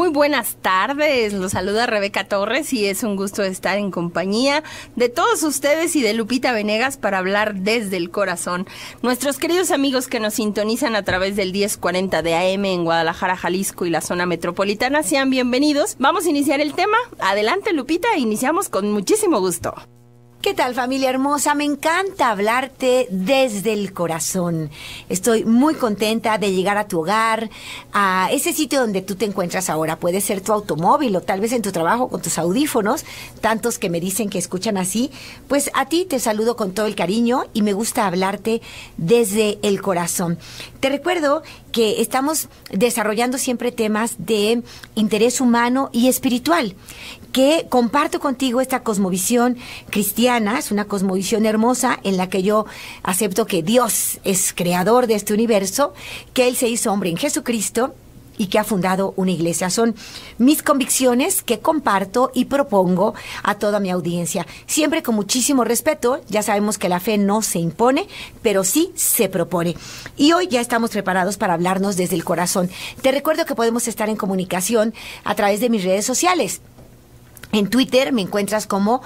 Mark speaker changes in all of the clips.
Speaker 1: Muy buenas tardes, los saluda Rebeca Torres y es un gusto estar en compañía de todos ustedes y de Lupita Venegas para hablar desde el corazón. Nuestros queridos amigos que nos sintonizan a través del 1040 de AM en Guadalajara, Jalisco y la zona metropolitana, sean bienvenidos. Vamos a iniciar el tema. Adelante, Lupita, iniciamos con muchísimo gusto.
Speaker 2: ¿Qué tal, familia hermosa? Me encanta hablarte desde el corazón. Estoy muy contenta de llegar a tu hogar, a ese sitio donde tú te encuentras ahora. Puede ser tu automóvil o tal vez en tu trabajo con tus audífonos, tantos que me dicen que escuchan así. Pues a ti te saludo con todo el cariño y me gusta hablarte desde el corazón. Te recuerdo que estamos desarrollando siempre temas de interés humano y espiritual, que comparto contigo esta cosmovisión cristiana. Es una cosmovisión hermosa en la que yo acepto que Dios es creador de este universo, que Él se hizo hombre en Jesucristo y que ha fundado una iglesia. Son mis convicciones que comparto y propongo a toda mi audiencia. Siempre con muchísimo respeto. Ya sabemos que la fe no se impone, pero sí se propone. Y hoy ya estamos preparados para hablarnos desde el corazón. Te recuerdo que podemos estar en comunicación a través de mis redes sociales. En Twitter me encuentras como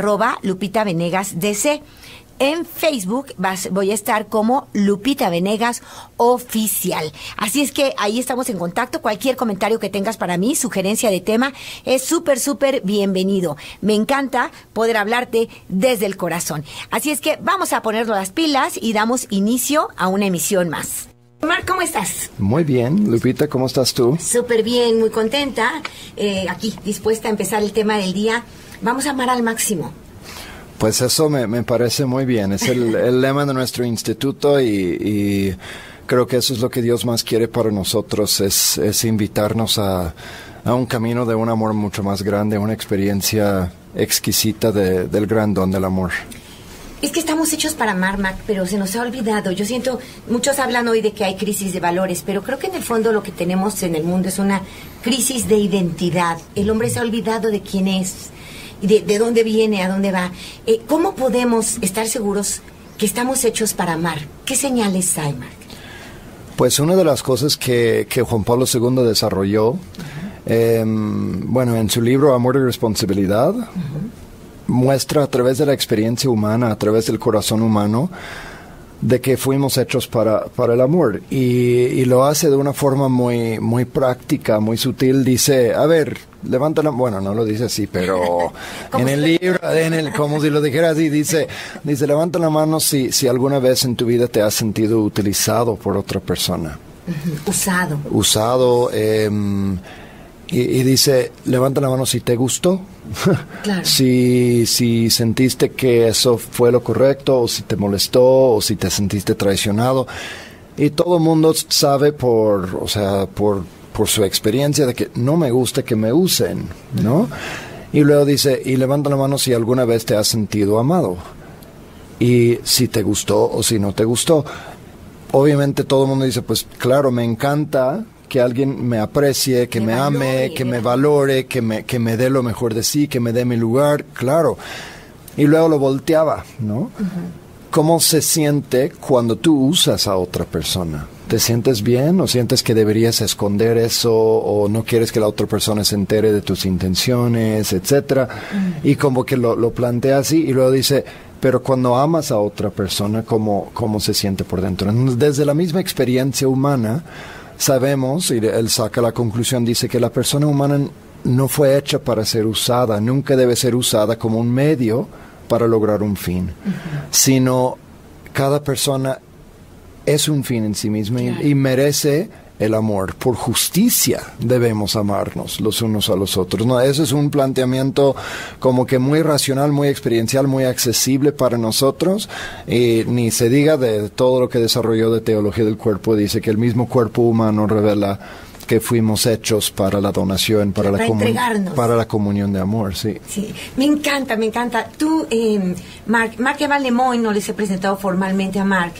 Speaker 2: @LupitaVenegasDC. En Facebook voy a estar como Lupita Venegas Oficial. Así es que ahí estamos en contacto. Cualquier comentario que tengas para mí, sugerencia de tema, es súper bienvenido. Me encanta poder hablarte desde el corazón. Así es que vamos a ponernos las pilas y damos inicio a una emisión más. Marc, ¿cómo estás?
Speaker 3: Muy bien. Lupita, ¿cómo estás tú?
Speaker 2: Súper bien, muy contenta. Aquí, dispuesta a empezar el tema del día. Vamos a amar al máximo.
Speaker 3: Pues eso me parece muy bien. Es el lema de nuestro instituto y creo que eso es lo que Dios más quiere para nosotros, es invitarnos a un camino de un amor mucho más grande, una experiencia exquisita del gran don del amor.
Speaker 2: Es que estamos hechos para amar, Mac, pero se nos ha olvidado. Yo siento, muchos hablan hoy de que hay crisis de valores, pero creo que en el fondo lo que tenemos en el mundo es una crisis de identidad. El hombre se ha olvidado de quién es, y de dónde viene, a dónde va. ¿Cómo podemos estar seguros que estamos hechos para amar? ¿Qué señales hay, Marc?
Speaker 3: Pues una de las cosas que Juan Pablo II desarrolló, en su libro Amor y Responsabilidad, muestra a través de la experiencia humana, a través del corazón humano, de que fuimos hechos para el amor. Y lo hace de una forma muy práctica, muy sutil. Dice, a ver, levanta la... Bueno, no lo dice así, pero en el libro, como si lo dijera así, dice, levanta la mano si alguna vez en tu vida te has sentido utilizado por otra persona. Usado. Y dice, levanta la mano si te gustó. Claro. si sentiste que eso fue lo correcto, o si te molestó, o si te sentiste traicionado. Y todo el mundo sabe por su experiencia de que no me gusta que me usen, ¿no? Y luego dice, y levanta la mano si alguna vez te has sentido amado. Y si te gustó o si no te gustó. Obviamente todo el mundo dice, pues claro, me encanta que alguien me aprecie, que me ame, que me valore, que me dé lo mejor de sí, que me dé mi lugar, claro. Y luego lo volteaba, ¿no? Uh-huh. ¿Cómo se siente cuando tú usas a otra persona? ¿Te sientes bien o sientes que deberías esconder eso o no quieres que la otra persona se entere de tus intenciones, etcétera? Uh-huh. Y como que lo plantea así y luego dice, pero cuando amas a otra persona, ¿cómo se siente por dentro? Desde la misma experiencia humana, sabemos, y él saca la conclusión, dice que la persona humana no fue hecha para ser usada, nunca debe ser usada como un medio para lograr un fin, sino cada persona es un fin en sí misma y merece el amor. Por justicia debemos amarnos los unos a los otros. No, ese es un planteamiento como que muy racional, muy experiencial, muy accesible para nosotros. Y ni se diga de todo lo que desarrolló de teología del cuerpo. Dice que el mismo cuerpo humano revela que fuimos hechos para la donación, para la comunión de amor, sí.
Speaker 2: Sí, me encanta. Tú, Marc Evan Lemoyne, no les he presentado formalmente a Marc.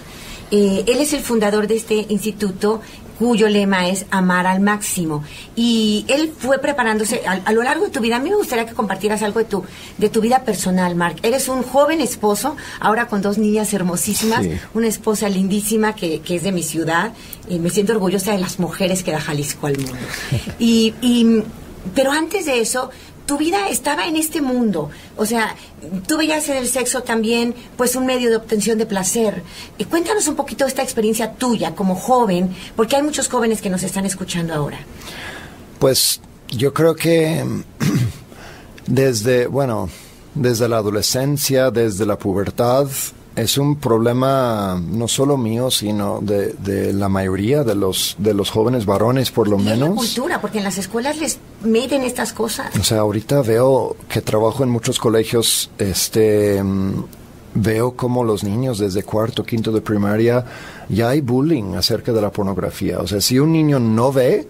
Speaker 2: Él es el fundador de este instituto, cuyo lema es amar al máximo. Y él fue preparándose a lo largo de tu vida. A mí me gustaría que compartieras algo de tu vida personal, Mark. Eres un joven esposo, ahora con 2 niñas hermosísimas, sí. Una esposa lindísima que es de mi ciudad. Me siento orgullosa de las mujeres que da Jalisco al mundo. Pero antes de eso, tu vida estaba en este mundo. O sea, tú veías en el sexo también, pues, un medio de obtención de placer. Cuéntanos un poquito de esta experiencia tuya como joven, porque hay muchos jóvenes que nos están escuchando ahora.
Speaker 3: Pues, yo creo que desde la adolescencia, desde la pubertad, es un problema no solo mío, sino de la mayoría de los jóvenes varones, por lo menos.
Speaker 2: La cultura, porque en las escuelas les meten estas cosas.
Speaker 3: O sea, ahorita veo que trabajo en muchos colegios, veo como los niños desde 4º, 5º de primaria, ya hay bullying acerca de la pornografía. O sea, si un niño no ve,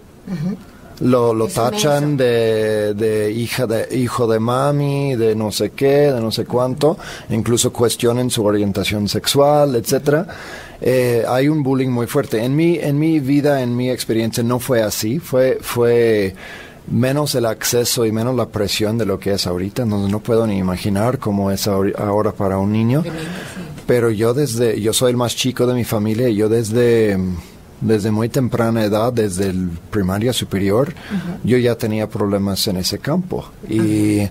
Speaker 3: lo tachan de hijo de mami, de no sé qué, de no sé cuánto, incluso cuestionan su orientación sexual, etcétera. Hay un bullying muy fuerte. En mi vida, en mi experiencia, no fue así. Fue menos el acceso y menos la presión de lo que es ahorita. No puedo ni imaginar cómo es ahora para un niño. Pero yo soy el más chico de mi familia y yo desde muy temprana edad, desde el primaria superior, yo ya tenía problemas en ese campo. Y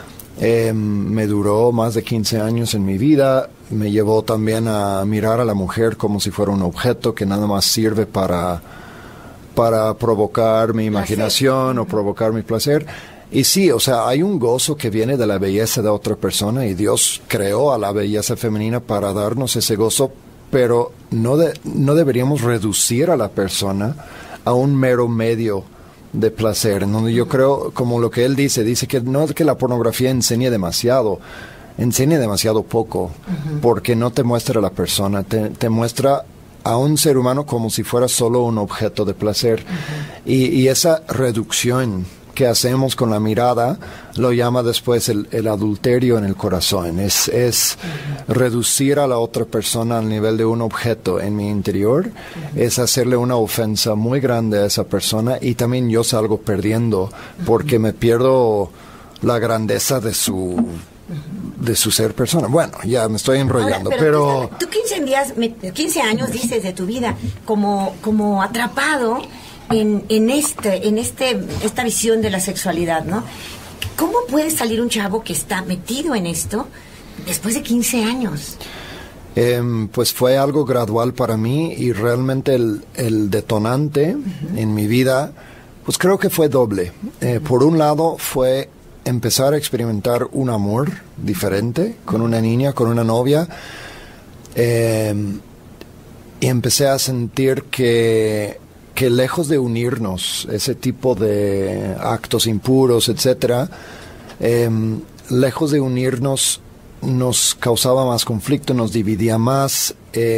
Speaker 3: me duró más de 15 años en mi vida. Me llevó también a mirar a la mujer como si fuera un objeto que nada más sirve para provocar mi imaginación o provocar mi placer. Y sí, o sea, hay un gozo que viene de la belleza de otra persona, y Dios creó a la belleza femenina para darnos ese gozo, pero no deberíamos reducir a la persona a un mero medio de placer, en donde yo creo, como lo que él dice que no es que la pornografía enseñe demasiado poco, porque no te muestra a la persona, te muestra a un ser humano como si fuera solo un objeto de placer. Y esa reducción que hacemos con la mirada lo llama después el adulterio en el corazón. Es reducir a la otra persona al nivel de un objeto en mi interior, es hacerle una ofensa muy grande a esa persona, y también yo salgo perdiendo porque me pierdo la grandeza de su ser persona. Bueno, ya me estoy enrollando. Ahora, pero
Speaker 2: tú 15 años dices de tu vida como atrapado en esta visión de la sexualidad, ¿no? ¿Cómo puede salir un chavo que está metido en esto después de 15 años?
Speaker 3: Pues fue algo gradual para mí, y realmente el detonante en mi vida, pues creo que fue doble. Por un lado fue empezar a experimentar un amor diferente con una niña, con una novia, y empecé a sentir que lejos de unirnos, ese tipo de actos impuros, etcétera, lejos de unirnos, nos causaba más conflicto, nos dividía más.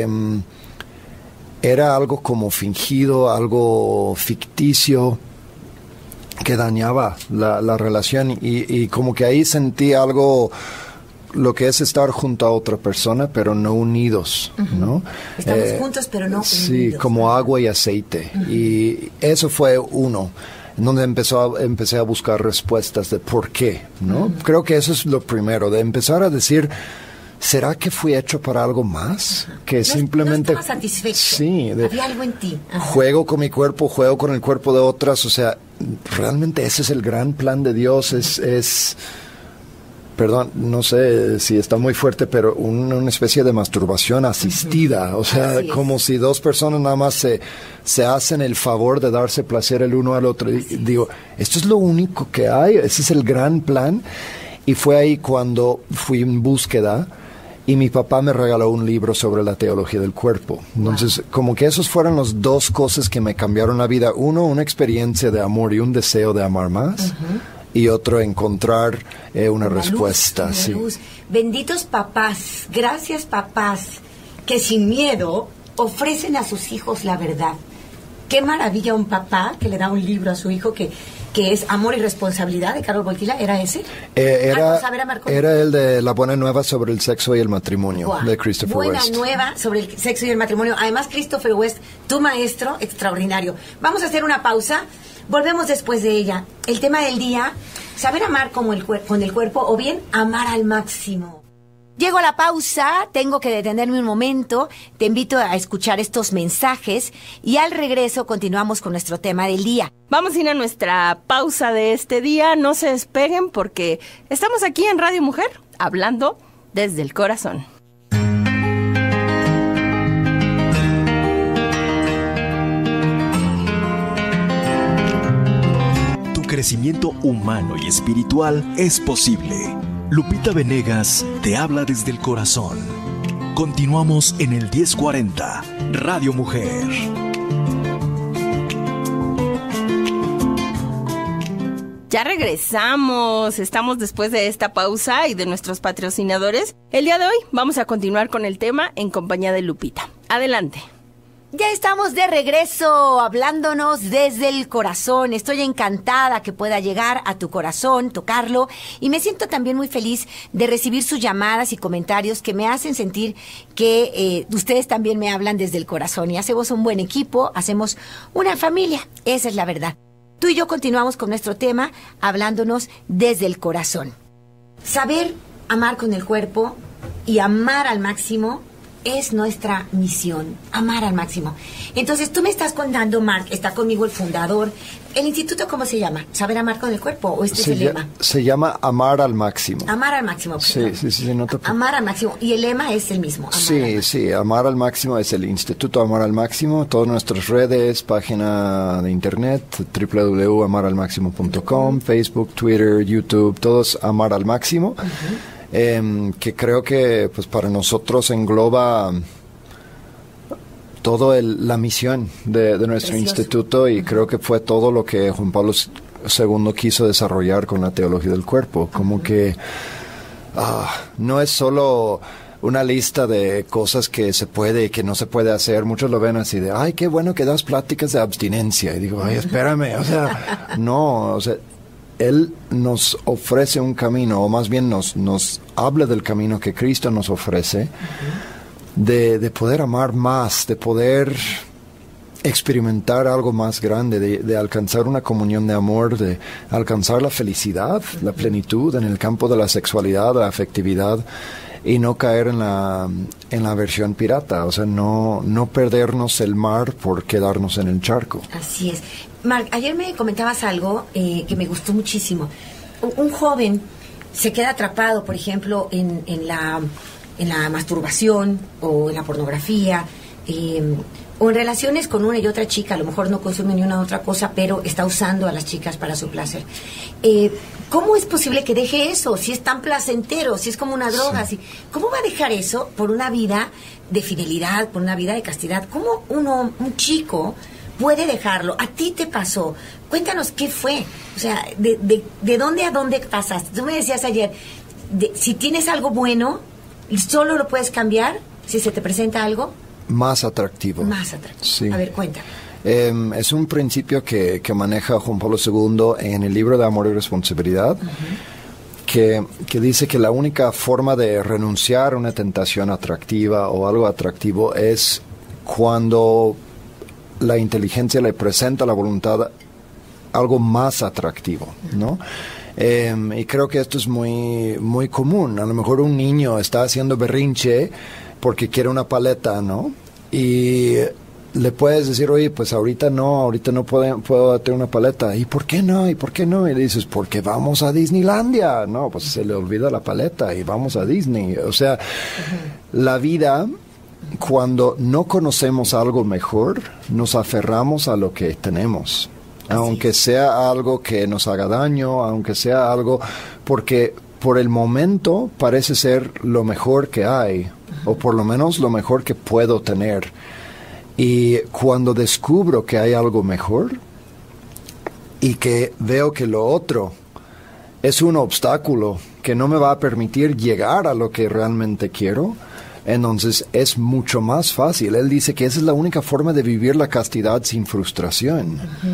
Speaker 3: Era algo como fingido, algo ficticio, que dañaba la relación, y como que ahí sentí algo, lo que es estar junto a otra persona, pero no unidos, ¿no?
Speaker 2: Estamos juntos, pero no unidos.
Speaker 3: Sí, como agua y aceite. Y eso fue uno, en donde empecé a buscar respuestas de por qué, ¿no? Creo que eso es lo primero, de empezar a decir, ¿será que fui hecho para algo más? Que simplemente...
Speaker 2: No estaba satisfecho.
Speaker 3: Sí.
Speaker 2: Había algo en ti.
Speaker 3: Juego con mi cuerpo, juego con el cuerpo de otras, o sea, realmente ese es el gran plan de Dios, es perdón, no sé si está muy fuerte, pero una especie de masturbación asistida, o sea, como si dos personas nada más se hacen el favor de darse placer el uno al otro. Y digo, esto es lo único que hay, ese es el gran plan. Y fue ahí cuando fui en búsqueda, y mi papá me regaló un libro sobre la teología del cuerpo. Entonces, como que esos fueron las dos cosas que me cambiaron la vida. Uno, una experiencia de amor y un deseo de amar más. Y otro, encontrar una respuesta.
Speaker 2: Luz. Benditos papás, gracias papás, que sin miedo ofrecen a sus hijos la verdad. Qué maravilla un papá que le da un libro a su hijo que que es Amor y Responsabilidad, de Carlos Wojtyla, ¿era ese?
Speaker 3: Era el de La Buena Nueva sobre el Sexo y el Matrimonio, wow, de Christopher West.
Speaker 2: Buena Nueva sobre el Sexo y el Matrimonio. Además, Christopher West, tu maestro, extraordinario. Vamos a hacer una pausa, volvemos después de ella. El tema del día, saber amar con el cuerpo o bien amar al máximo. Llego a la pausa, tengo que detenerme un momento, te invito a escuchar estos mensajes y al regreso continuamos con nuestro tema del día.
Speaker 1: Vamos a ir a nuestra pausa de este día, no se despeguen porque estamos aquí en Radio Mujer, hablando desde el corazón.
Speaker 4: Tu crecimiento humano y espiritual es posible. Lupita Venegas te habla desde el corazón. Continuamos en el 1040, Radio Mujer.
Speaker 1: Ya regresamos, estamos después de esta pausa y de nuestros patrocinadores. El día de hoy vamos a continuar con el tema en compañía de Lupita. Adelante.
Speaker 2: Ya estamos de regreso, hablándonos desde el corazón. Estoy encantada que pueda llegar a tu corazón, tocarlo, y me siento también muy feliz de recibir sus llamadas y comentarios que me hacen sentir que ustedes también me hablan desde el corazón. Y hacemos un buen equipo, hacemos una familia, esa es la verdad. Tú y yo continuamos con nuestro tema, hablándonos desde el corazón. Saber amar con el cuerpo y amar al máximo es nuestra misión, amar al máximo. Entonces, tú me estás contando, Mark, está conmigo el fundador. ¿El instituto cómo se llama? ¿Saber amar con el cuerpo o es el lema?
Speaker 3: Se llama Amar al Máximo.
Speaker 2: Amar al máximo.
Speaker 3: Sí, no te...
Speaker 2: Amar al máximo. Y el lema es el mismo.
Speaker 3: Amar al máximo es el Instituto Amar al Máximo. Todas nuestras redes, página de internet, www.amaralmaximo.com, Facebook, Twitter, YouTube, todos Amar al Máximo. Que creo que pues para nosotros engloba toda la misión de nuestro instituto, y creo que fue todo lo que Juan Pablo II quiso desarrollar con la teología del cuerpo, como que no es solo una lista de cosas que se puede y que no se puede hacer. Muchos lo ven así de, ay, qué bueno que das pláticas de abstinencia, y digo, ay, espérame, o sea, no, o sea, Él nos ofrece un camino, o más bien nos habla del camino que Cristo nos ofrece, de poder amar más, de poder experimentar algo más grande, de alcanzar una comunión de amor, de alcanzar la felicidad, la plenitud en el campo de la sexualidad, la afectividad, y no caer en la versión pirata, o sea, no perdernos el mar por quedarnos en el charco.
Speaker 2: Así es. Mark, ayer me comentabas algo que me gustó muchísimo. Un joven se queda atrapado, por ejemplo, en la masturbación o en la pornografía, o en relaciones con una y otra chica. A lo mejor no consume ni una otra cosa, pero está usando a las chicas para su placer. ¿Cómo es posible que deje eso? Si es tan placentero, si es como una droga. Sí. ¿Cómo va a dejar eso por una vida de fidelidad, por una vida de castidad? ¿Cómo un chico puede dejarlo? ¿A ti te pasó? Cuéntanos qué fue. O sea, ¿de dónde a dónde pasaste? Tú me decías ayer, si tienes algo bueno, ¿solo lo puedes cambiar si se te presenta algo?
Speaker 3: Más atractivo.
Speaker 2: Más atractivo.
Speaker 3: Sí.
Speaker 2: A ver, cuéntame.
Speaker 3: Es un principio que maneja Juan Pablo II en el libro de Amor y Responsabilidad, que dice que la única forma de renunciar a una tentación atractiva o algo atractivo es cuando la inteligencia le presenta a la voluntad algo más atractivo, ¿no? Y creo que esto es muy, muy común. A lo mejor un niño está haciendo berrinche porque quiere una paleta, ¿no? Y le puedes decir, oye, pues ahorita no puedo darte una paleta. ¿Y por qué no? ¿Y por qué no? Y le dices, porque vamos a Disneylandia. No, pues se le olvida la paleta y vamos a Disney. O sea, la vida, cuando no conocemos algo mejor, nos aferramos a lo que tenemos. Aunque sea algo que nos haga daño, aunque sea algo, porque por el momento parece ser lo mejor que hay, o por lo menos lo mejor que puedo tener. Y cuando descubro que hay algo mejor y que veo que lo otro es un obstáculo que no me va a permitir llegar a lo que realmente quiero, entonces es mucho más fácil. Él dice que esa es la única forma de vivir la castidad sin frustración.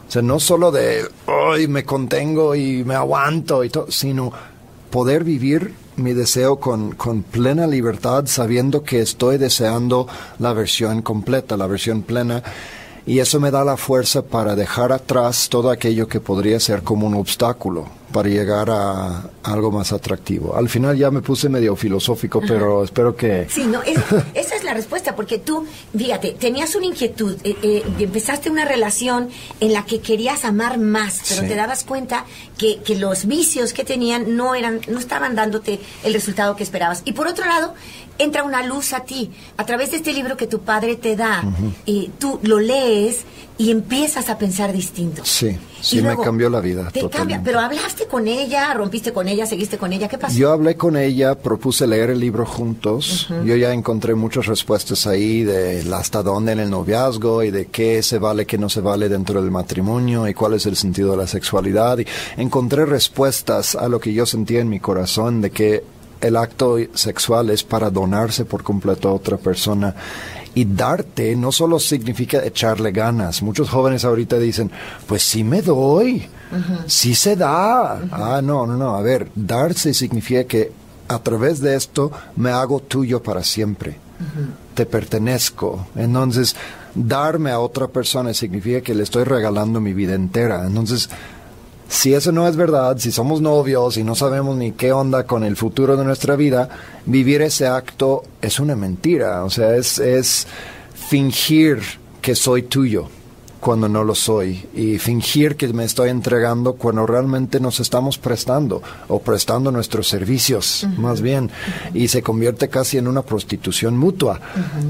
Speaker 3: O sea, no solo de, hoy me contengo y me aguanto y todo, sino poder vivir mi deseo con plena libertad, sabiendo que estoy deseando la versión completa, la versión plena. Y eso me da la fuerza para dejar atrás todo aquello que podría ser como un obstáculo para llegar a algo más atractivo. Al final ya me puse medio filosófico, pero espero que...
Speaker 2: Sí, no, esa es la respuesta, porque tú, fíjate, tenías una inquietud, empezaste una relación en la que querías amar más, pero te dabas cuenta que los vicios que tenían no estaban dándote el resultado que esperabas. Y por otro lado, entra una luz a ti, a través de este libro que tu padre te da, tú lo lees y empiezas a pensar distinto.
Speaker 3: Sí, luego, me cambió la vida.
Speaker 2: Te cambia, pero hablaste con ella, rompiste con ella, seguiste con ella, ¿qué pasó?
Speaker 3: Yo hablé con ella, propuse leer el libro juntos. Yo ya encontré muchas respuestas ahí de hasta dónde en el noviazgo y de qué se vale, qué no se vale dentro del matrimonio y cuál es el sentido de la sexualidad. Y encontré respuestas a lo que yo sentía en mi corazón de que el acto sexual es para donarse por completo a otra persona. Y darte no solo significa echarle ganas. Muchos jóvenes ahorita dicen, pues sí me doy, sí se da. No. A ver, darse significa que a través de esto me hago tuyo para siempre. Te pertenezco. Entonces, darme a otra persona significa que le estoy regalando mi vida entera. Entonces, si eso no es verdad, si somos novios y no sabemos ni qué onda con el futuro de nuestra vida, vivir ese acto es una mentira. O sea, es fingir que soy tuyo cuando no lo soy y fingir que me estoy entregando cuando realmente nos estamos prestando o prestando nuestros servicios, más bien, y se convierte casi en una prostitución mutua.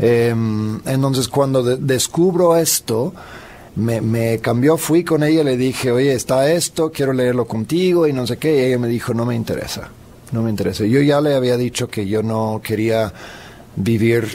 Speaker 3: Entonces, cuando descubro esto, me cambió, fui con ella, le dije, oye, está esto, quiero leerlo contigo y no sé qué, y ella me dijo, no me interesa. Yo ya le había dicho que yo no quería vivir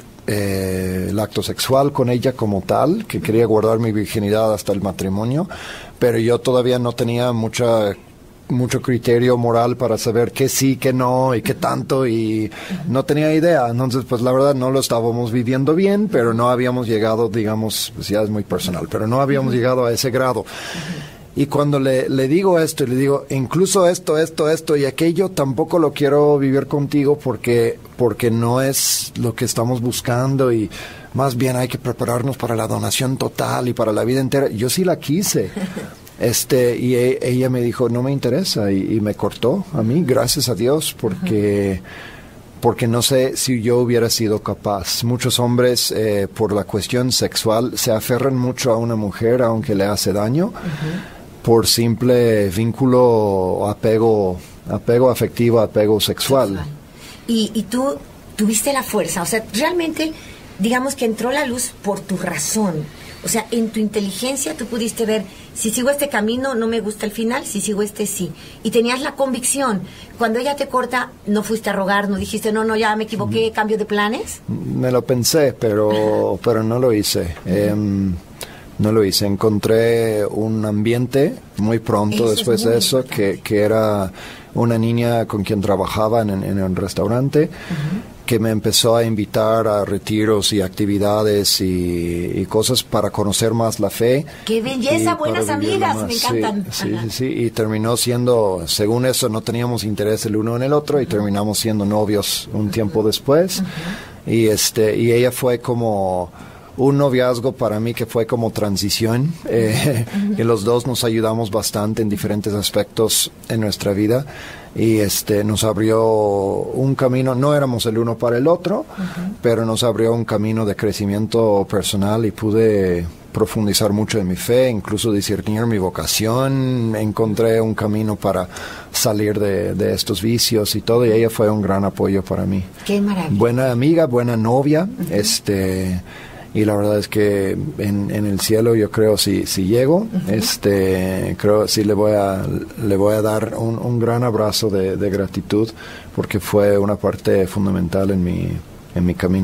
Speaker 3: el acto sexual con ella como tal, que quería guardar mi virginidad hasta el matrimonio, pero yo todavía no tenía mucho criterio moral para saber qué sí, qué no y qué tanto, y no tenía idea. Entonces, pues la verdad no lo estábamos viviendo bien, pero no habíamos llegado, digamos, pues ya es muy personal, pero no habíamos llegado a ese grado. Y cuando le digo esto, y le digo, incluso esto y aquello, tampoco lo quiero vivir contigo porque no es lo que estamos buscando y más bien hay que prepararnos para la donación total y para la vida entera. Yo sí la quise. Y ella me dijo, no me interesa, y me cortó a mí, gracias a Dios, porque no sé si yo hubiera sido capaz. Muchos hombres, por la cuestión sexual, se aferran mucho a una mujer, aunque le hace daño, por simple vínculo, apego afectivo, apego sexual.
Speaker 2: Y tú tuviste la fuerza, o sea, realmente, digamos que entró la luz por tu razón. O sea, en tu inteligencia tú pudiste ver, si sigo este camino no me gusta el final, si sigo este sí. Y tenías la convicción. Cuando ella te corta, no fuiste a rogar, no dijiste, no, ya me equivoqué, cambio de planes.
Speaker 3: Me lo pensé, pero no lo hice. No lo hice. Encontré un ambiente muy pronto después de eso, que era una niña con quien trabajaba en un restaurante, que me empezó a invitar a retiros y actividades y cosas para conocer más la fe.
Speaker 2: ¡Qué belleza! Buenas amigas, me encantan.
Speaker 3: Sí, y terminó siendo, según eso, no teníamos interés el uno en el otro y terminamos siendo novios un tiempo después. Y ella fue como un noviazgo para mí que fue como transición, que los dos nos ayudamos bastante en diferentes aspectos en nuestra vida, y nos abrió un camino. No éramos el uno para el otro, pero nos abrió un camino de crecimiento personal y pude profundizar mucho en mi fe, incluso discernir mi vocación. Encontré un camino para salir de estos vicios y todo, y ella fue un gran apoyo para mí.
Speaker 2: Qué maravilla.
Speaker 3: Buena amiga, buena novia, y la verdad es que en el cielo yo creo si llego, creo sí le voy a dar un gran abrazo de gratitud, porque fue una parte fundamental en mi camino.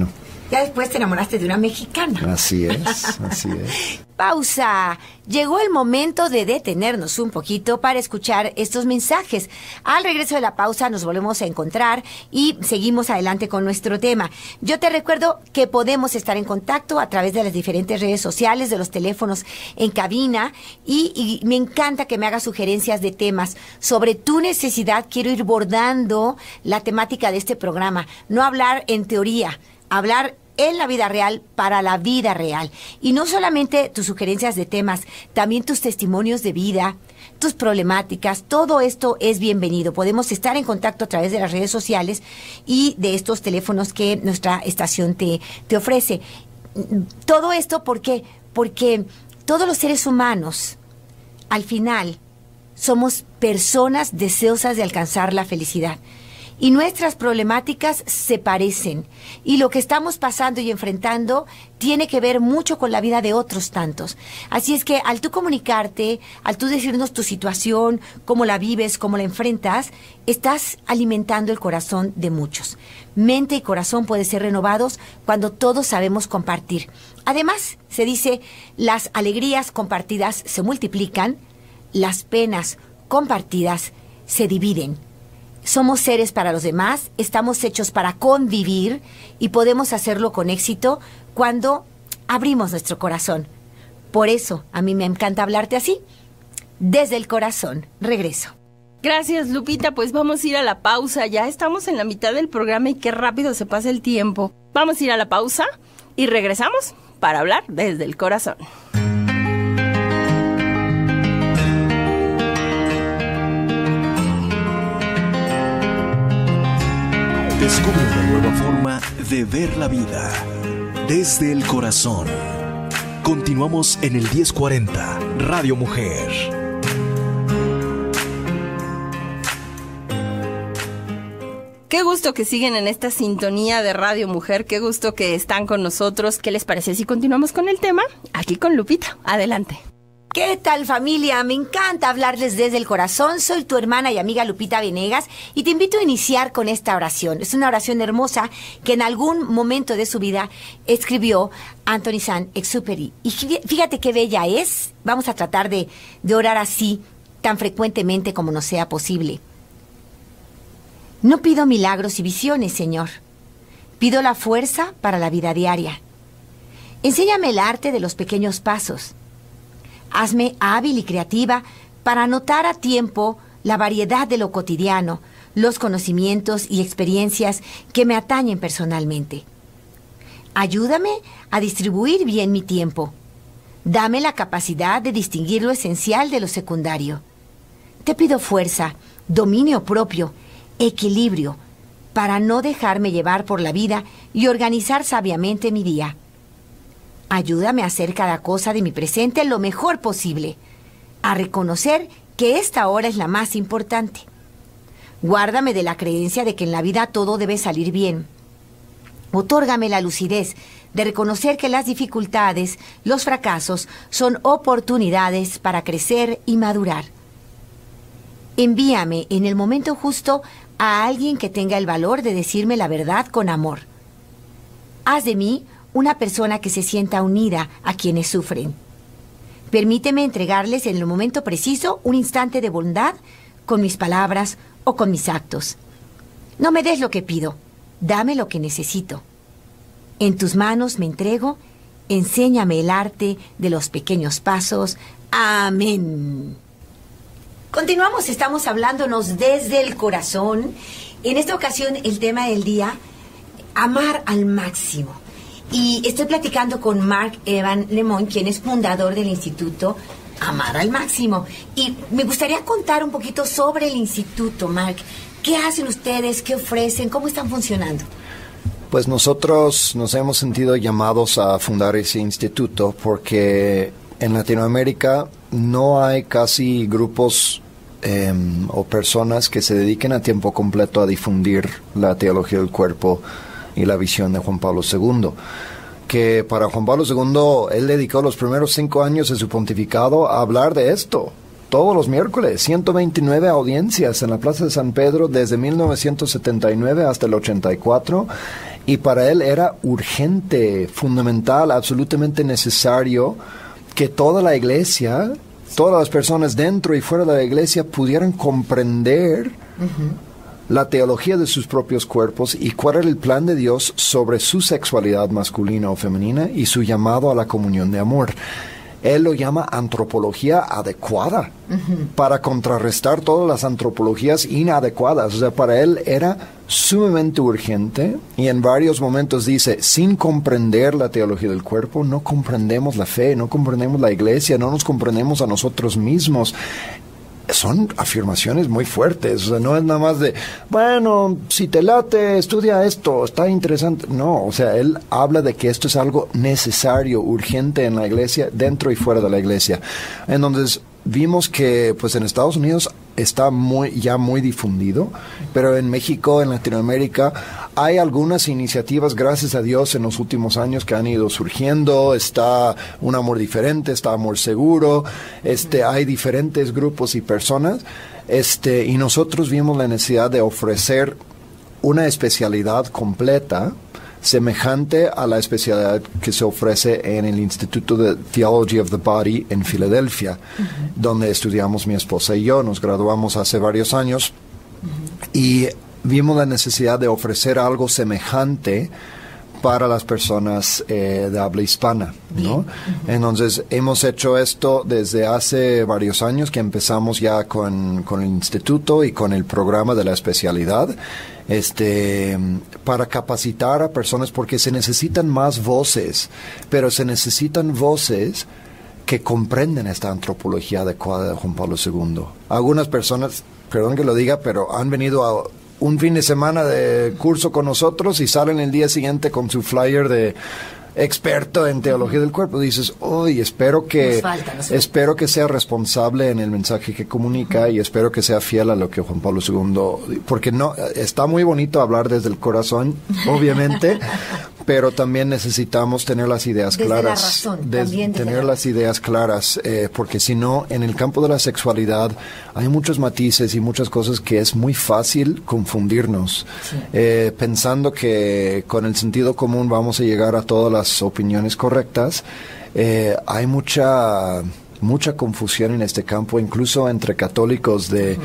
Speaker 2: Ya después te enamoraste de una mexicana.
Speaker 3: Así es, así es.
Speaker 2: Pausa. Llegó el momento de detenernos un poquito para escuchar estos mensajes. Al regreso de la pausa nos volvemos a encontrar y seguimos adelante con nuestro tema. Yo te recuerdo que podemos estar en contacto a través de las diferentes redes sociales, de los teléfonos en cabina y me encanta que me hagas sugerencias de temas. Sobre tu necesidad quiero ir bordando la temática de este programa. No hablar en teoría, hablar en la vida real, para la vida real. Y no solamente tus sugerencias de temas, también tus testimonios de vida, tus problemáticas, todo esto es bienvenido. Podemos estar en contacto a través de las redes sociales y de estos teléfonos que nuestra estación te ofrece. Todo esto, ¿por qué? Porque todos los seres humanos, al final, somos personas deseosas de alcanzar la felicidad. Y nuestras problemáticas se parecen. Y lo que estamos pasando y enfrentando tiene que ver mucho con la vida de otros tantos. Así es que al tú comunicarte, al tú decirnos tu situación, cómo la vives, cómo la enfrentas, estás alimentando el corazón de muchos. Mente y corazón pueden ser renovados cuando todos sabemos compartir. Además, se dice, las alegrías compartidas se multiplican, las penas compartidas se dividen. Somos seres para los demás, estamos hechos para convivir y podemos hacerlo con éxito cuando abrimos nuestro corazón. Por eso, a mí me encanta hablarte así, desde el corazón. Regreso.
Speaker 1: Gracias, Lupita. Pues vamos a ir a la pausa. Ya estamos en la mitad del programa y qué rápido se pasa el tiempo. Vamos a ir a la pausa y regresamos para hablar desde el corazón.
Speaker 4: Descubre una nueva forma de ver la vida desde el corazón. Continuamos en el 1040 Radio Mujer.
Speaker 1: Qué gusto que siguen en esta sintonía de Radio Mujer, qué gusto que están con nosotros. ¿Qué les parece si continuamos con el tema? Aquí con Lupita. Adelante.
Speaker 2: ¿Qué tal, familia? Me encanta hablarles desde el corazón. Soy tu hermana y amiga Lupita Venegas y te invito a iniciar con esta oración. Es una oración hermosa que en algún momento de su vida escribió Anthony Saint-Exupéry. Y fíjate qué bella es. Vamos a tratar de orar así tan frecuentemente como nos sea posible. No pido milagros y visiones, Señor. Pido la fuerza para la vida diaria. Enséñame el arte de los pequeños pasos. Hazme hábil y creativa para anotar a tiempo la variedad de lo cotidiano, los conocimientos y experiencias que me atañen personalmente. Ayúdame a distribuir bien mi tiempo. Dame la capacidad de distinguir lo esencial de lo secundario. Te pido fuerza, dominio propio, equilibrio, para no dejarme llevar por la vida y organizar sabiamente mi día. Ayúdame a hacer cada cosa de mi presente lo mejor posible, a reconocer que esta hora es la más importante. Guárdame de la creencia de que en la vida todo debe salir bien. Otórgame la lucidez de reconocer que las dificultades, los fracasos, son oportunidades para crecer y madurar. Envíame en el momento justo a alguien que tenga el valor de decirme la verdad con amor. Haz de mí una persona que se sienta unida a quienes sufren. Permíteme entregarles en el momento preciso un instante de bondad con mis palabras o con mis actos. No me des lo que pido, dame lo que necesito. En tus manos me entrego, enséñame el arte de los pequeños pasos. Amén. Continuamos, estamos hablándonos desde el corazón. En esta ocasión el tema del día, amar al máximo. Y estoy platicando con Mark Evan Lemon, quien es fundador del Instituto Amar al Máximo. Y me gustaría contar un poquito sobre el Instituto, Mark. ¿Qué hacen ustedes? ¿Qué ofrecen? ¿Cómo están funcionando?
Speaker 3: Pues nosotros nos hemos sentido llamados a fundar ese instituto porque en Latinoamérica no hay casi grupos o personas que se dediquen a tiempo completo a difundir la teología del cuerpo y la visión de Juan Pablo II, que para Juan Pablo II, él dedicó los primeros 5 años de su pontificado a hablar de esto, todos los miércoles, 129 audiencias en la Plaza de San Pedro desde 1979 hasta el 84, Y para él era urgente, fundamental, absolutamente necesario que toda la iglesia, todas las personas dentro y fuera de la iglesia pudieran comprender la teología de sus propios cuerpos y cuál era el plan de Dios sobre su sexualidad masculina o femenina y su llamado a la comunión de amor. Él lo llama antropología adecuada para contrarrestar todas las antropologías inadecuadas. O sea, para él era sumamente urgente y en varios momentos dice, sin comprender la teología del cuerpo, no comprendemos la fe, no comprendemos la iglesia, no nos comprendemos a nosotros mismos. Son afirmaciones muy fuertes, o sea, no es nada más de, bueno, si te late, estudia esto, está interesante. No, o sea, él habla de que esto es algo necesario, urgente en la iglesia, dentro y fuera de la iglesia. Entonces, vimos que pues en Estados Unidos está ya muy difundido, pero en México, en Latinoamérica, hay algunas iniciativas, gracias a Dios, en los últimos años que han ido surgiendo. Está Un Amor Diferente, está Amor Seguro, hay diferentes grupos y personas, y nosotros vimos la necesidad de ofrecer una especialidad completa semejante a la especialidad que se ofrece en el Instituto de Theology of the Body en Filadelfia, donde estudiamos mi esposa y yo. Nos graduamos hace varios años y vimos la necesidad de ofrecer algo semejante para las personas de habla hispana, ¿no? Entonces, hemos hecho esto desde hace varios años que empezamos ya con el instituto y con el programa de la especialidad, para capacitar a personas, porque se necesitan más voces, pero se necesitan voces que comprenden esta antropología adecuada de Juan Pablo II. Algunas personas, perdón que lo diga, pero han venido a un fin de semana de curso con nosotros y salen el día siguiente con su flyer de experto en teología del cuerpo. Dices, uy, espero que sea responsable en el mensaje que comunica y espero que sea fiel a lo que Juan Pablo II, porque no, está muy bonito hablar desde el corazón, obviamente, pero también necesitamos tener las ideas claras. Tener las ideas claras, porque si no, en el campo de la sexualidad hay muchos matices y muchas cosas que es muy fácil confundirnos, pensando que con el sentido común vamos a llegar a todas las opiniones correctas. Hay mucha confusión en este campo, incluso entre católicos, de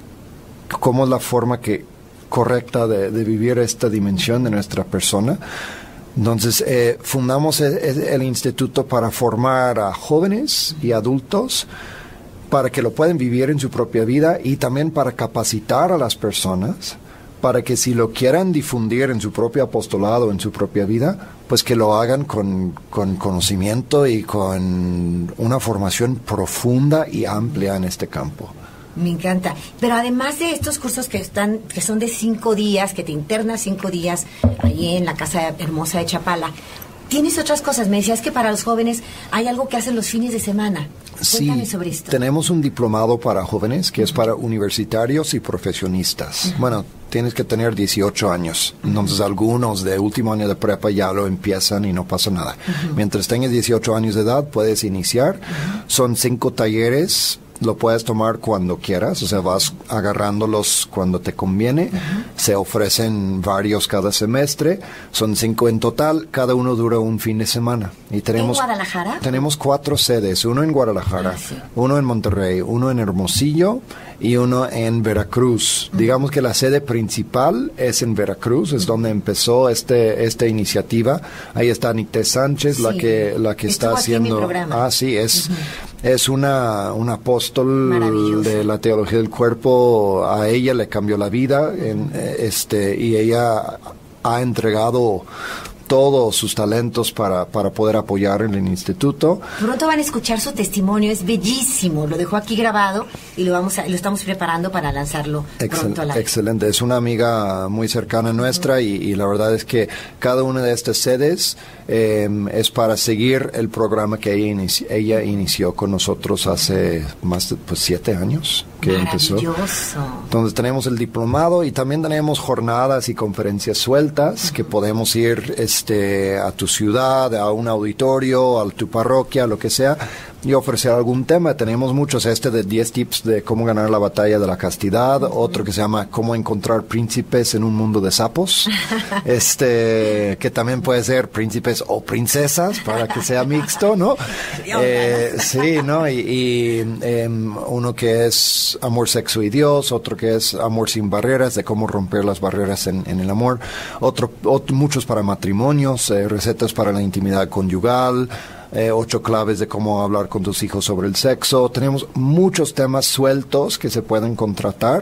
Speaker 3: cómo es la forma correcta de vivir esta dimensión de nuestra persona. Entonces, fundamos el instituto para formar a jóvenes y adultos para que lo puedan vivir en su propia vida y también para capacitar a las personas para que si lo quieran difundir en su propio apostolado, en su propia vida, pues que lo hagan con conocimiento y con una formación profunda y amplia en este campo.
Speaker 2: Me encanta. Pero además de estos cursos que son de 5 días, que te internas 5 días ahí en la Casa Hermosa de Chapala, tienes otras cosas. Me decías que para los jóvenes hay algo que hacen los fines de semana. Cuéntame sobre esto. Tenemos un diplomado para jóvenes que es para universitarios y profesionistas. Bueno, tienes que tener 18 años. Entonces, algunos de último año de prepa ya lo empiezan y no pasa nada. Mientras tengas 18 años de edad, puedes iniciar. Son 5 talleres. Lo puedes tomar cuando quieras, o sea, vas agarrándolos cuando te conviene. Se ofrecen varios cada semestre, son 5 en total, cada uno dura un fin de semana. Y tenemos, ¿en Guadalajara? Tenemos 4 sedes, uno en Guadalajara, uno en Monterrey, uno en Hermosillo y uno en Veracruz. Digamos que la sede principal es en Veracruz, es donde empezó esta iniciativa. Ahí está Nicté Sánchez, la que está haciendo... Es una apóstol de la teología del cuerpo. A ella le cambió la vida y ella ha entregado todos sus talentos para poder apoyar en el instituto. Pronto van a escuchar su testimonio, es bellísimo. Lo dejó aquí grabado y lo estamos preparando para lanzarlo pronto al aire. Excelente, es una amiga muy cercana nuestra y la verdad es que cada una de estas sedes es para seguir el programa que ella inició con nosotros hace más de 7 años que empezó. Entonces tenemos el diplomado y también tenemos jornadas y conferencias sueltas que podemos ir a tu ciudad, a un auditorio, a tu parroquia, lo que sea,
Speaker 3: y ofrecer algún tema. Tenemos muchos, de 10 tips de cómo ganar la batalla de la castidad, otro que se llama cómo encontrar príncipes en un mundo de sapos, que también puede ser príncipes o princesas para que sea mixto, ¿no? Sí, ¿no? Y uno que es amor, sexo y Dios, otro que es amor sin barreras, de cómo romper las barreras en el amor, muchos para matrimonios, recetas para la intimidad conyugal, 8 claves de cómo hablar con tus hijos sobre el sexo. Tenemos muchos temas sueltos que se pueden contratar,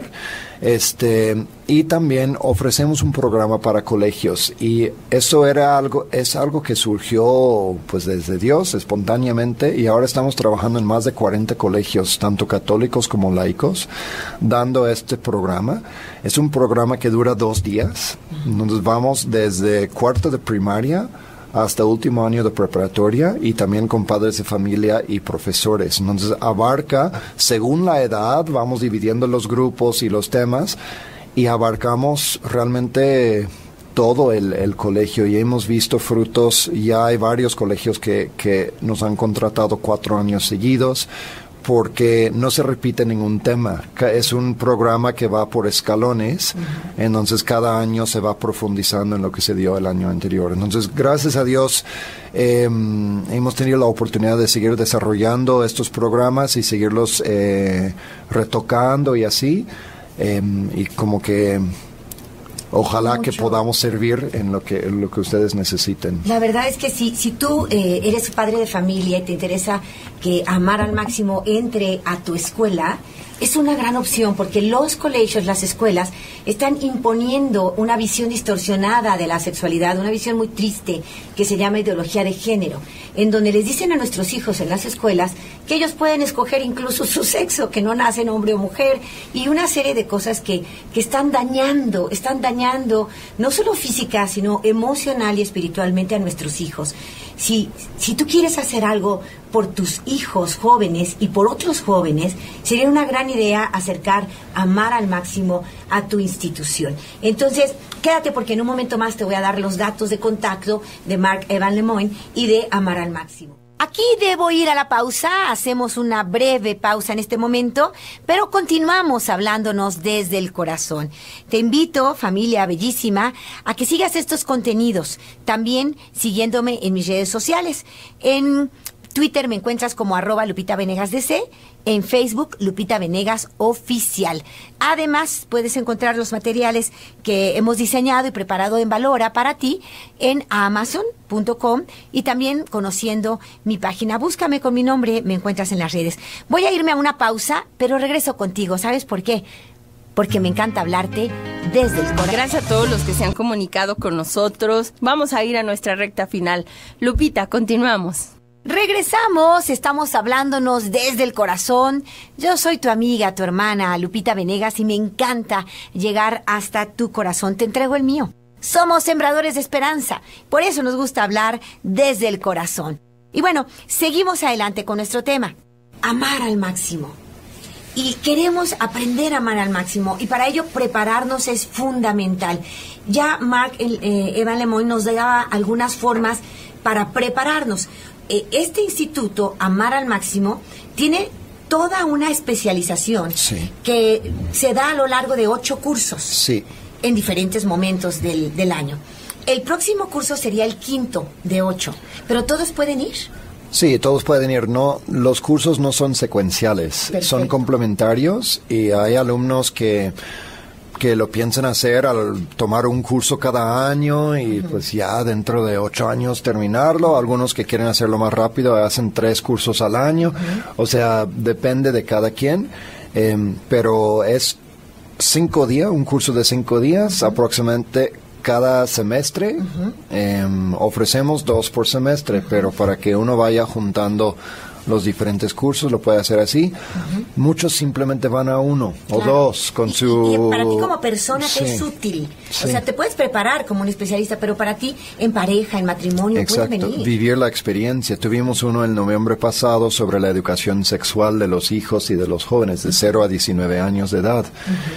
Speaker 3: y también ofrecemos un programa para colegios, y eso es algo que surgió pues desde Dios espontáneamente, y ahora estamos trabajando en más de 40 colegios, tanto católicos como laicos, dando este programa. Es un programa que dura 2 días. Entonces vamos desde cuarto de primaria hasta último año de preparatoria, y también con padres de familia y profesores. Entonces abarca, según la edad, vamos dividiendo los grupos y los temas, y abarcamos realmente todo el colegio, y hemos visto frutos. Ya hay varios colegios que nos han contratado 4 años seguidos, porque no se repite ningún tema. Es un programa que va por escalones, entonces cada año se va profundizando en lo que se dio el año anterior. Entonces, gracias a Dios, hemos tenido la oportunidad de seguir desarrollando estos programas y seguirlos retocando y así, y como que ojalá que podamos servir en lo que ustedes necesiten.
Speaker 2: La verdad es que si tú eres padre de familia y te interesa que Amar al Máximo entre a tu escuela, es una gran opción, porque los colegios, las escuelas, están imponiendo una visión distorsionada de la sexualidad, una visión muy triste que se llama ideología de género, en donde les dicen a nuestros hijos en las escuelas que ellos pueden escoger incluso su sexo, que no nacen hombre o mujer, y una serie de cosas que están dañando no solo física, sino emocional y espiritualmente a nuestros hijos. Si tú quieres hacer algo por tus hijos jóvenes y por otros jóvenes, sería una gran idea acercar Amar al Máximo a tu institución. Entonces, quédate, porque en un momento más te voy a dar los datos de contacto de Mark Evan Lemoine y de Amar al Máximo. Aquí debo ir a la pausa, hacemos una breve pausa en este momento, pero continuamos hablándonos desde el corazón. Te invito, familia bellísima, a que sigas estos contenidos, también siguiéndome en mis redes sociales. En Twitter me encuentras como @LupitaVenegasDC, en Facebook Lupita Venegas Oficial. Además, puedes encontrar los materiales que hemos diseñado y preparado en Valora para ti en Amazon.com, y también conociendo mi página. Búscame con mi nombre, me encuentras en las redes. Voy a irme a una pausa, pero regreso contigo. ¿Sabes por qué? Porque me encanta hablarte desde el corazón.
Speaker 1: Gracias a todos los que se han comunicado con nosotros. Vamos a ir a nuestra recta final. Lupita, continuamos.
Speaker 2: Regresamos, estamos hablándonos desde el corazón. Yo soy tu amiga, tu hermana, Lupita Venegas, y me encanta llegar hasta tu corazón. Te entrego el mío. Somos sembradores de esperanza, por eso nos gusta hablar desde el corazón. Y bueno, seguimos adelante con nuestro tema, amar al máximo. Y queremos aprender a amar al máximo, y para ello prepararnos es fundamental. Ya Mark Evan Lemoine nos daba algunas formas para prepararnos. Este instituto, Amar al Máximo, tiene toda una especialización que se da a lo largo de 8 cursos en diferentes momentos del año. El próximo curso sería el 5º de 8, pero todos pueden ir.
Speaker 3: Sí, todos pueden ir. No, los cursos no son secuenciales, son complementarios, y hay alumnos que lo piensan hacer al tomar un curso cada año y pues ya dentro de 8 años terminarlo. Algunos que quieren hacerlo más rápido hacen 3 cursos al año. O sea, depende de cada quien, pero es 5 días, un curso de 5 días aproximadamente cada semestre. Ofrecemos 2 por semestre, pero para que uno vaya juntando los diferentes cursos lo puede hacer así. Muchos simplemente van a 1 o 2 con su...
Speaker 2: Y para ti como persona te es útil. O sea, te puedes preparar como un especialista, pero para ti en pareja, en matrimonio, puedes venir.
Speaker 3: Vivir la experiencia. Tuvimos uno en noviembre pasado sobre la educación sexual de los hijos y de los jóvenes de 0 a 19 años de edad.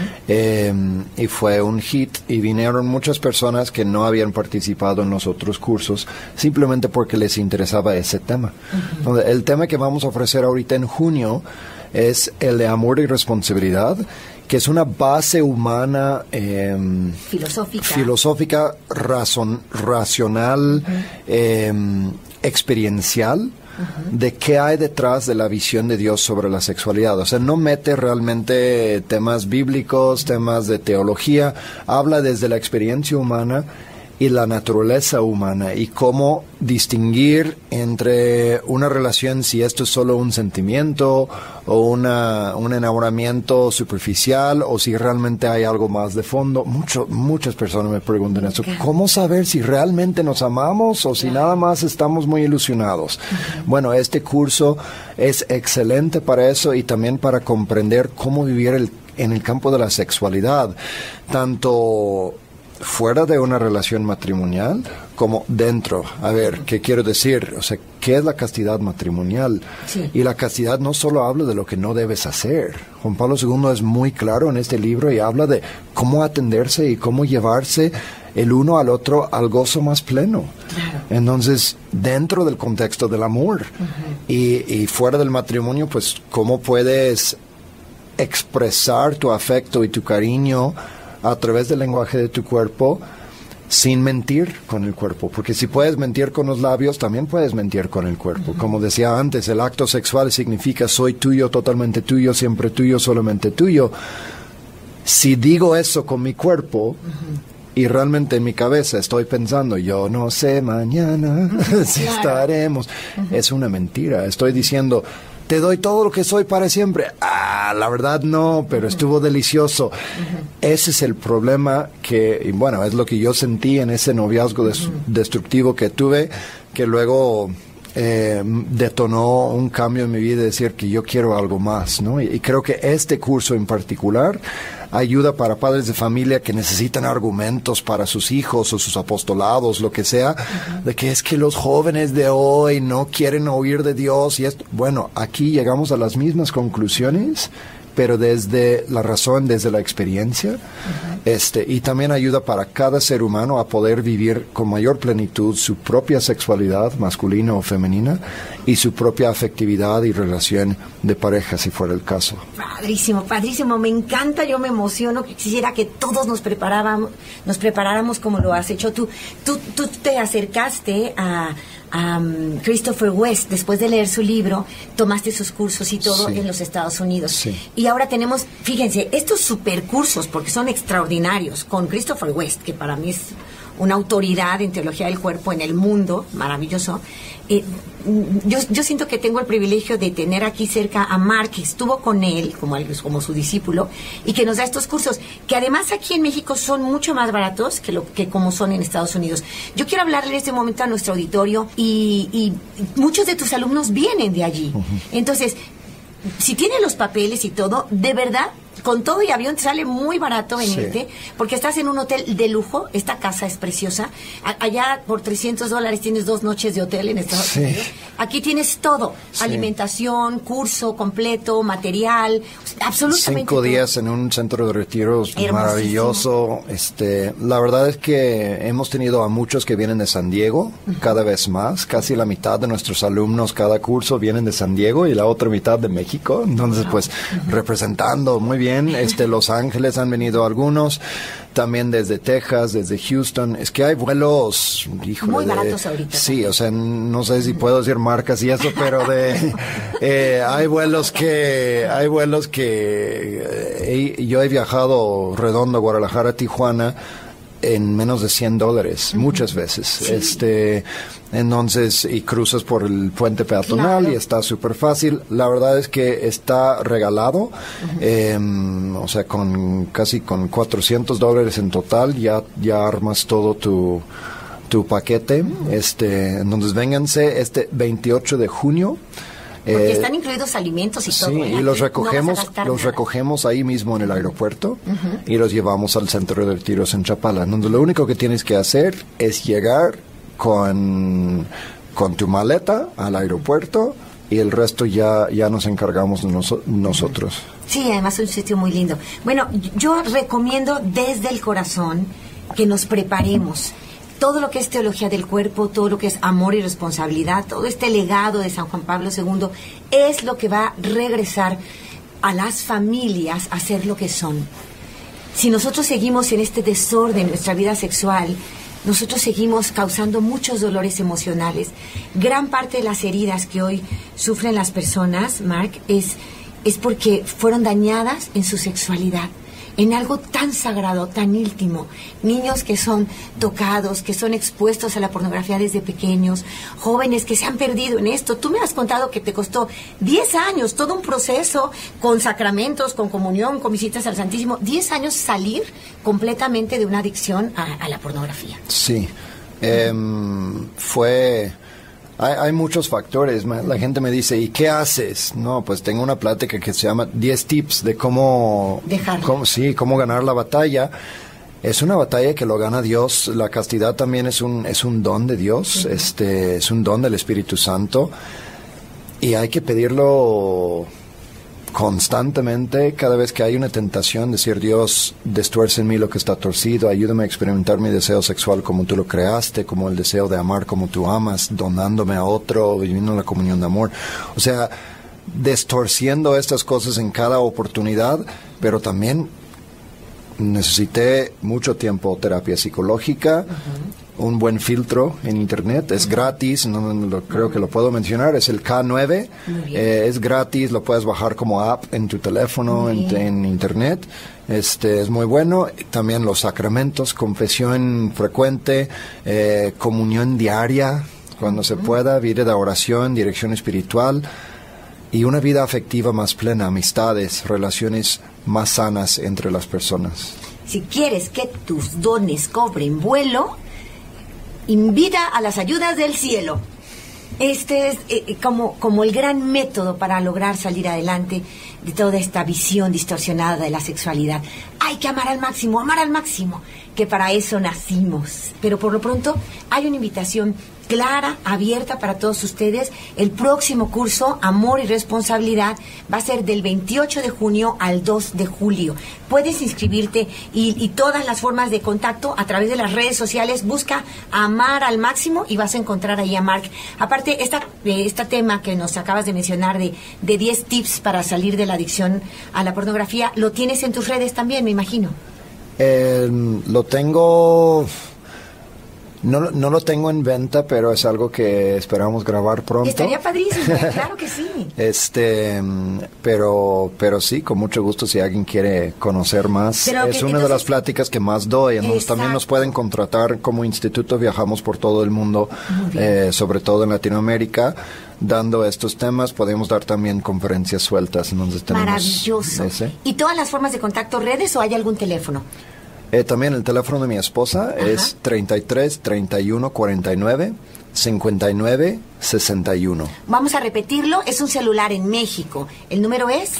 Speaker 3: Y fue un hit, y vinieron muchas personas que no habían participado en los otros cursos simplemente porque les interesaba ese tema. El tema que vamos a ofrecer ahorita en junio es el de amor y responsabilidad, que es una base humana filosófica racional, experiencial, de qué hay detrás de la visión de Dios sobre la sexualidad. O sea, no mete realmente temas bíblicos, temas de teología, habla desde la experiencia humana y la naturaleza humana y cómo distinguir entre una relación, si esto es solo un sentimiento o un enamoramiento superficial o si realmente hay algo más de fondo. Muchas personas me preguntan eso. ¿Cómo saber si realmente nos amamos o si nada más estamos muy ilusionados? Bueno, este curso es excelente para eso y también para comprender cómo vivir en el campo de la sexualidad, tanto fuera de una relación matrimonial como dentro. A ver, ¿qué quiero decir? O sea, ¿qué es la castidad matrimonial? Sí. Y la castidad no solo habla de lo que no debes hacer. Juan Pablo II es muy claro en este libro y habla de cómo atenderse y cómo llevarse el uno al otro al gozo más pleno. Claro. Entonces, dentro del contexto del amor y fuera del matrimonio, pues, ¿cómo puedes expresar tu afecto y tu cariño a través del lenguaje de tu cuerpo sin mentir con el cuerpo? Porque si puedes mentir con los labios, también puedes mentir con el cuerpo. Como decía antes, el acto sexual significa soy tuyo, totalmente tuyo, siempre tuyo, solamente tuyo. Si digo eso con mi cuerpo y realmente en mi cabeza estoy pensando, yo no sé mañana si estaremos, es una mentira. Estoy diciendo, te doy todo lo que soy para siempre. La verdad no, pero estuvo delicioso. Ese es el problema y bueno, es lo que yo sentí en ese noviazgo destructivo que tuve, que luego detonó un cambio en mi vida, de decir que yo quiero algo más, ¿no? Y creo que este curso en particular ayuda para padres de familia que necesitan argumentos para sus hijos o sus apostolados, lo que sea, de que es que los jóvenes de hoy no quieren oír de Dios y esto. Bueno, aquí llegamos a las mismas conclusiones, pero desde la razón, desde la experiencia, y también ayuda para cada ser humano a poder vivir con mayor plenitud su propia sexualidad, masculina o femenina, y su propia afectividad y relación de pareja, si fuera el caso.
Speaker 2: Padrísimo, padrísimo, me encanta, yo me emociono, quisiera que todos nos preparáramos como lo has hecho tú. Tú te acercaste a Christopher West, después de leer su libro, tomaste sus cursos y todo en los Estados Unidos. Sí. Y ahora tenemos, fíjense, estos supercursos, porque son extraordinarios, con Christopher West, que para mí es una autoridad en teología del cuerpo en el mundo, maravilloso. Yo siento que tengo el privilegio de tener aquí cerca a Mark, que estuvo con él como su discípulo, y que nos da estos cursos, que además aquí en México son mucho más baratos que como son en Estados Unidos. Yo quiero hablarle en este momento a nuestro auditorio, y muchos de tus alumnos vienen de allí. Entonces, si tienen los papeles y todo, de verdad, con todo y avión te sale muy barato venirte, porque estás en un hotel de lujo. Esta casa es preciosa. Allá por $300 tienes 2 noches de hotel en Estados Unidos. Aquí tienes todo, alimentación, curso completo, material, absolutamente
Speaker 3: 5 días en un centro de retiros maravilloso. La verdad es que hemos tenido a muchos que vienen de San Diego, cada vez más, casi la mitad de nuestros alumnos cada curso vienen de San Diego y la otra mitad de México. Entonces, pues, representando muy bien. Los Ángeles han venido algunos, también desde Texas, desde Houston. Es que hay vuelos, híjole,
Speaker 2: muy baratos ahorita.
Speaker 3: Sí, o sea, no sé si puedo decir marcas y eso, pero hay vuelos que yo he viajado redondo, Guadalajara, Tijuana, en menos de $100 muchas veces. Entonces, y cruzas por el puente peatonal y está súper fácil. La verdad es que está regalado, o sea, casi con $400 en total ya armas todo tu paquete. Entonces vénganse 28 de junio.
Speaker 2: Porque están incluidos alimentos y todo.
Speaker 3: Sí, y los recogemos ahí mismo en el aeropuerto y los llevamos al centro de retiros en Chapala, donde lo único que tienes que hacer es llegar con tu maleta al aeropuerto y el resto ya nos encargamos nosotros.
Speaker 2: Sí, además es un sitio muy lindo. Bueno, yo recomiendo desde el corazón que nos preparemos. todo lo que es teología del cuerpo, todo lo que es amor y responsabilidad, todo este legado de San Juan Pablo II es lo que va a regresar a las familias a ser lo que son. Si nosotros seguimos en este desorden en nuestra vida sexual, nosotros seguimos causando muchos dolores emocionales. Gran parte de las heridas que hoy sufren las personas, Mark, es porque fueron dañadas en su sexualidad, en algo tan sagrado, tan íntimo. Niños que son tocados, que son expuestos a la pornografía desde pequeños, jóvenes que se han perdido en esto. Tú me has contado que te costó 10 años, todo un proceso con sacramentos, con comunión, con visitas al Santísimo, 10 años salir completamente de una adicción a la pornografía.
Speaker 3: Sí, Hay muchos factores. La gente me dice, ¿y qué haces? No, pues tengo una plática que se llama 10 tips de cómo ganar la batalla. Es una batalla que lo gana Dios. La castidad también es un don de Dios, es un don del Espíritu Santo. Y hay que pedirlo constantemente, cada vez que hay una tentación, decir: Dios, destuerce en mí lo que está torcido, ayúdame a experimentar mi deseo sexual como tú lo creaste, como el deseo de amar como tú amas, donándome a otro, viviendo la comunión de amor. O sea, destorciendo estas cosas en cada oportunidad, pero también necesité mucho tiempo terapia psicológica, un buen filtro en internet, es gratis, creo que lo puedo mencionar, es el K9, es gratis, lo puedes bajar como app en tu teléfono, en internet, es muy bueno. También los sacramentos, confesión frecuente, comunión diaria, cuando se pueda, vida de oración, dirección espiritual, y una vida afectiva más plena, amistades, relaciones más sanas entre las personas.
Speaker 2: Si quieres que tus dones cobren vuelo, invita a las ayudas del cielo. Este es como el gran método para lograr salir adelante de toda esta visión distorsionada de la sexualidad. Hay que amar al máximo, que para eso nacimos. Pero por lo pronto hay una invitación clara, abierta para todos ustedes. El próximo curso, Amor y Responsabilidad, va a ser del 28 de junio al 2 de julio. Puedes inscribirte y todas las formas de contacto a través de las redes sociales. Busca Amar al Máximo y vas a encontrar ahí a Mark. Aparte, este tema que nos acabas de mencionar de 10 tips para salir de la adicción a la pornografía, lo tienes en tus redes también, me imagino.
Speaker 3: Lo tengo... No lo tengo en venta, pero es algo que esperamos grabar pronto.
Speaker 2: Estaría padrísimo, claro que sí.
Speaker 3: Pero sí, con mucho gusto, si alguien quiere conocer más. Es una de las pláticas que más doy. Entonces también nos pueden contratar como instituto. Viajamos por todo el mundo, sobre todo en Latinoamérica, dando estos temas. Podemos dar también conferencias sueltas. Entonces tenemos
Speaker 2: maravilloso. ¿Y todas las formas de contacto, redes o hay algún teléfono?
Speaker 3: También el teléfono de mi esposa es 33 31 49 59 61.
Speaker 2: Vamos a repetirlo, es un celular en México. ¿El número es?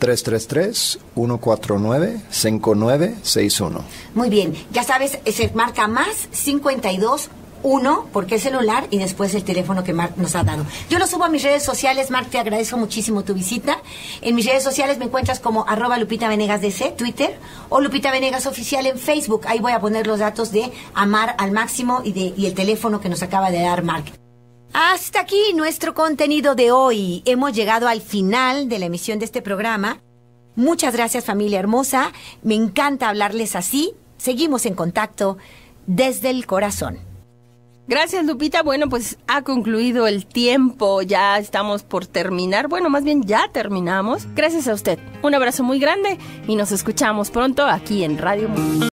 Speaker 3: 333-149-5961.
Speaker 2: Muy bien, ya sabes, se marca más 52 1, porque es celular, y después el teléfono que Mark nos ha dado. Yo lo subo a mis redes sociales. Mark, te agradezco muchísimo tu visita. En mis redes sociales me encuentras como @LupitaVenegasDC, Twitter, o Lupita Venegas Oficial en Facebook. Ahí voy a poner los datos de Amar al Máximo y el teléfono que nos acaba de dar Mark. Hasta aquí nuestro contenido de hoy. Hemos llegado al final de la emisión de este programa. Muchas gracias, familia hermosa. Me encanta hablarles así. Seguimos en contacto desde el corazón.
Speaker 1: Gracias, Lupita. Bueno, pues ha concluido el tiempo. Ya estamos por terminar. Bueno, más bien ya terminamos. Gracias a usted. Un abrazo muy grande y nos escuchamos pronto aquí en Radio Mundo.